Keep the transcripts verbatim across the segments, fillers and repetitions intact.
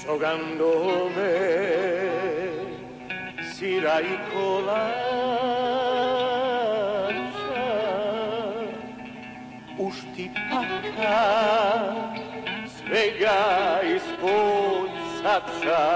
Sogando me sira i kolača u štipaka svega ispod sača.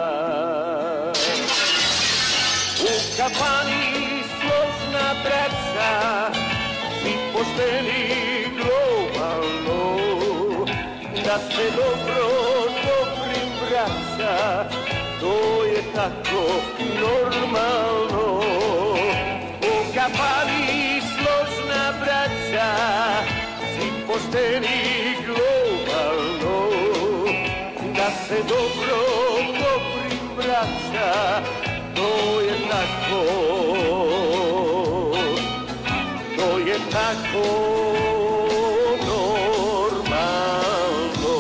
U kafani složna braća, svi pošteni globalno, da se dobro dobrim vraća, to je tako normalno. U kafani složna braća, svi pošteni globalno, da se dobro dobrim vraća, to je tako, to je tako normalno.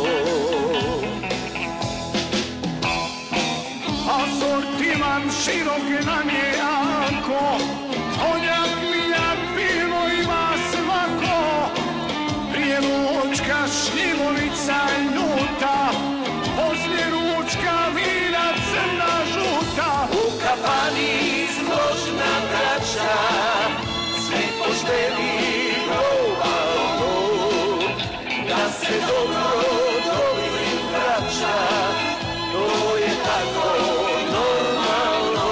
Asortiman širok nam je jako, konjak, miljak, pivo ima svako, prije ručka šljivovica ljuta, poslije ručka vina crna žuta. U kafani složna braća, svi pošteni globalno, da se dobro dobrim vraća, to je tako normalno.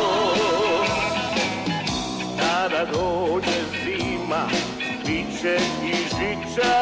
Kada dođe zima, bit će i žiča,